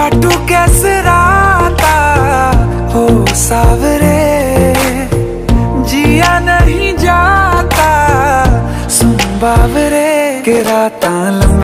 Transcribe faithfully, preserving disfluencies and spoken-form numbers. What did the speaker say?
काटू कैसे राता हो सावरे, जिया नहीं जाता सुन बावरे के राता लंबी